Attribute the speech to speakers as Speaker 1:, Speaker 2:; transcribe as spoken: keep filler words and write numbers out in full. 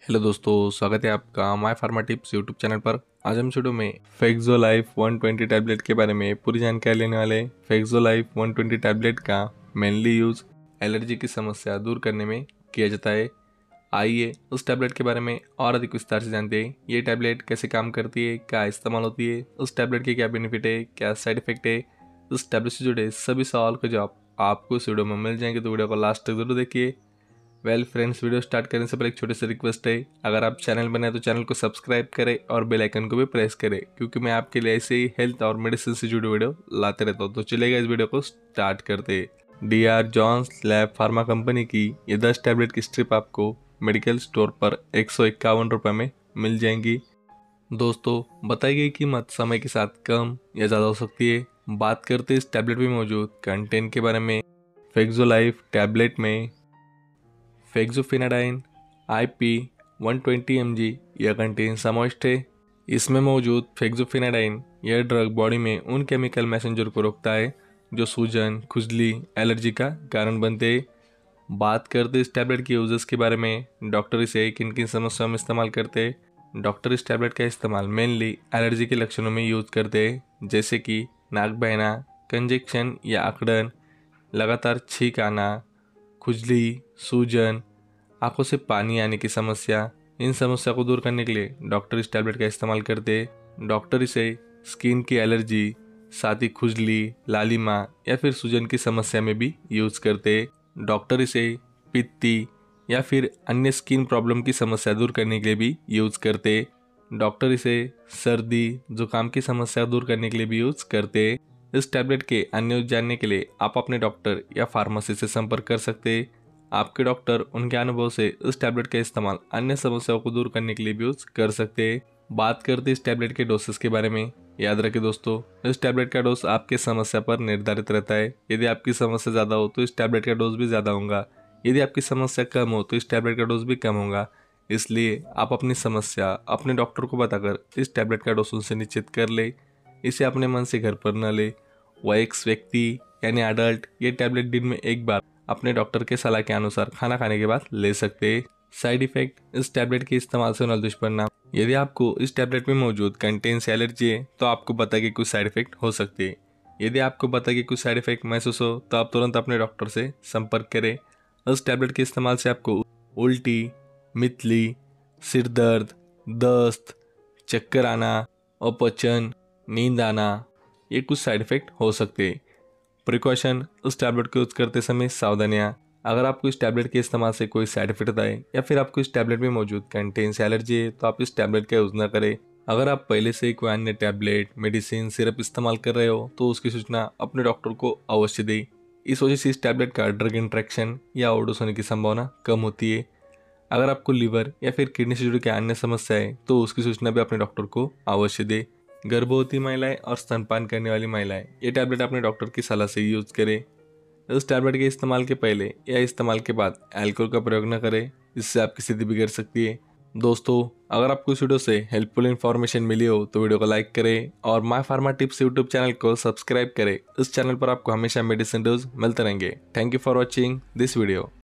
Speaker 1: Hello दोस्तों, स्वागत है आपका my pharma tips YouTube channel पर। आज हम वीडियो में फेक्सोलाइफ वन ट्वेंटी टैबलेट के बारे में पूरी जानकारी लेने वाले। फेक्सोलाइफ वन ट्वेंटी टैबलेट का मेनली यूज एलर्जी की समस्या दूर करने में किया जाता है। आइए उस टैबलेट के बारे में और अधिक विस्तार से जानते हैं। ये टैबलेट कैसे काम करती है, क्या इस्तेमाल होती है, उस टैबलेट के क्या बेनिफिट है, क्या साइड इफेक्ट है। उस टैबलेट से जुड़े सभी सवाल के जवाब आपको इस वीडियो में मिल जाएंगे, तो वीडियो को लास्ट तक जरूर देखिए। वेल फ्रेंड्स, वीडियो स्टार्ट करने से पहले एक छोटी सी रिक्वेस्ट है, अगर आप चैनल बने तो चैनल को सब्सक्राइब करें और बेल आइकन को भी प्रेस करें, क्योंकि मैं आपके लिए ऐसे ही हेल्थ और मेडिसिन से जुड़ी वीडियो लाते रहता हूँ। तो चलेगा, इस वीडियो को स्टार्ट करते हैं। D R Johns lab pharma company की ये दस टैबलेट की स्ट्रिप आपको मेडिकल स्टोर पर एक सौ इक्यावन रुपये में मिल जाएंगी। दोस्तों, बताई गई कीमत समय के साथ कम या ज़्यादा हो सकती है। बात करते हैं इस टैबलेट में मौजूद कंटेंट के बारे में। फेक्सोलाइफ टैबलेट में fexofenadine I P one twenty M G यह कंटेन समाविष्ट है। इसमें मौजूद फेक्सोफेनाडाइन यह ड्रग बॉडी में उन केमिकल मैसेंजर को रोकता है जो सूजन, खुजली, एलर्जी का कारण बनते हैं। बात करते इस टैबलेट के यूजेस के बारे में। डॉक्टर इसे किन किन समस्याओं में इस्तेमाल करते हैं। डॉक्टर इस टैबलेट का इस्तेमाल मेनली एलर्जी के लक्षणों में यूज करते हैं, जैसे कि नाक बहना, कंजेक्शन या अकड़न, लगातार छींक आना, खुजली, सूजन, आंखों से पानी आने की समस्या। इन समस्या को दूर करने के लिए डॉक्टर इस टैबलेट का इस्तेमाल करते हैं। डॉक्टर इसे स्किन की एलर्जी, साथ ही खुजली, लालिमा या फिर सूजन की समस्या में भी यूज करते हैं। डॉक्टर इसे पित्ती या फिर अन्य स्किन प्रॉब्लम की समस्या दूर करने के लिए भी यूज करते हैं। डॉक्टर इसे सर्दी, जुकाम की समस्या दूर करने के लिए भी यूज करते हैं। इस टैबलेट के अन्य यूज जानने के लिए आप अपने डॉक्टर या फार्मेसी से संपर्क कर सकते हैं। आपके डॉक्टर उनके अनुभव से इस टैबलेट का इस्तेमाल अन्य समस्याओं को दूर करने के लिए भी यूज कर सकते हैं। बात करते इस टैबलेट के डोसेस के बारे में। याद रखें दोस्तों, इस टैबलेट का डोज आपके समस्या पर निर्धारित रहता है। यदि आपकी समस्या ज़्यादा हो तो इस टैबलेट का डोज भी ज़्यादा होगा। यदि आपकी समस्या कम हो तो इस टैबलेट का डोज भी कम होगा। इसलिए आप अपनी समस्या अपने डॉक्टर को बताकर इस टैबलेट का डोज उनसे निश्चित कर ले। इसे अपने मन से घर पर न ले। वयस्क व्यक्ति यानी अडल्ट ये टैबलेट दिन में एक बार अपने डॉक्टर के सलाह के अनुसार खाना खाने के बाद ले सकते हैं। साइड इफेक्ट, इस टैबलेट के इस्तेमाल से होने दुष्परिणाम। यदि आपको इस टैबलेट में मौजूद कंटेंट से एलर्जी है तो आपको पता कि कुछ साइड इफेक्ट हो सकते हैं। यदि आपको पता कि कुछ साइड इफेक्ट महसूस हो तो आप तुरंत अपने डॉक्टर से संपर्क करें। इस टैबलेट के इस्तेमाल से आपको उल्टी, मितली, सिर दर्द, दस्त, चक्कर आना, अपचन, नींद आना, ये कुछ साइड इफेक्ट हो सकते हैं। प्रिकॉशन, उस टैबलेट को यूज करते समय सावधानियाँ। अगर आपको इस टैबलेट के इस्तेमाल से कोई साइड इफेक्ट होता है या फिर आपको इस टैबलेट में मौजूद कंटेंट से एलर्जी है तो आप इस टैबलेट का यूज न करें। अगर आप पहले से ही कोई अन्य टैबलेट, मेडिसिन, सिरप इस्तेमाल कर रहे हो तो उसकी सूचना अपने डॉक्टर को अवश्य दें। इस वजह से इस टैबलेट का ड्रग इंट्रैक्शन या ओवरडोज होने की संभावना कम होती है। अगर आपको लीवर या फिर किडनी से जुड़ी कोई अन्य समस्या है तो उसकी सूचना भी अपने डॉक्टर को अवश्य दें। गर्भवती महिलाएं और स्तनपान करने वाली महिलाएं ये टैबलेट अपने डॉक्टर की सलाह से यूज करें। इस टैबलेट के इस्तेमाल के पहले या इस्तेमाल के बाद अल्कोहल का प्रयोग न करें, इससे आपकी स्थिति बिगड़ सकती है। दोस्तों, अगर आपको इस वीडियो से हेल्पफुल इन्फॉर्मेशन मिली हो तो वीडियो को लाइक करें और my pharma tips YouTube channel को सब्सक्राइब करें। इस चैनल पर आपको हमेशा मेडिसिन डोज मिलते रहेंगे। Thank you for watching this video.